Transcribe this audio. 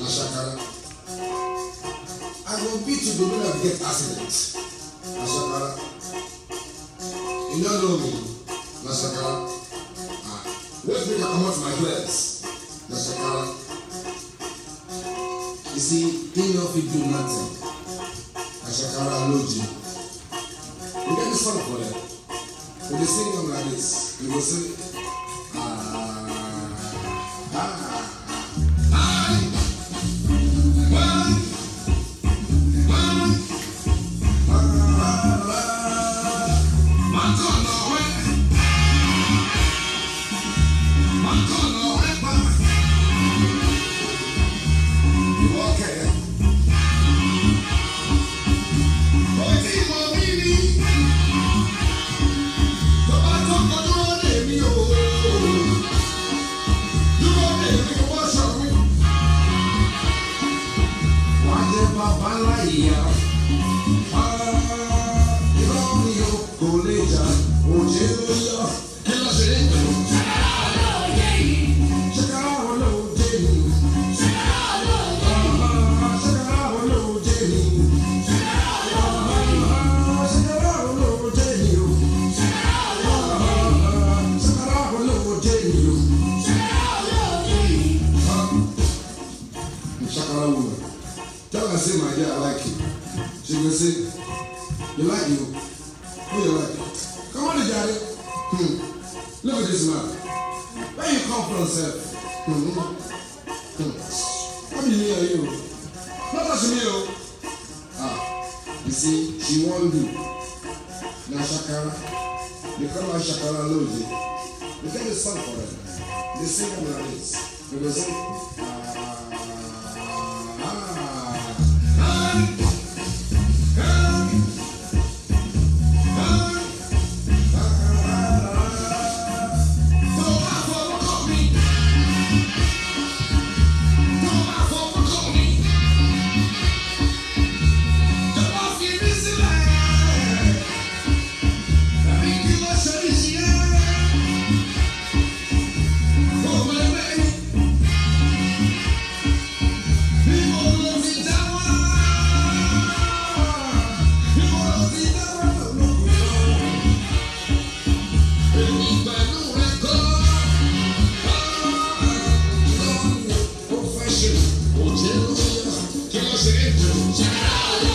Nashakara. I will beat you the way I get accident. Nashakara. You don't know me. Nashakara. Let's make a come out my place. Nashakara. You see, he know if you do nothing. Nashakara knows you. We get this song for them. When they sing them like this, you will say, tell her, say, my dear, I like you. She will say, you like you? Who you like? Come on, daddy. Look at this man. Where you come from, sir? How many years are you? Not much me, you see, she won't do. Now, Shakara, they call her Shakara Lodi. We get a song for them. They sing them like this. They will say, check it out.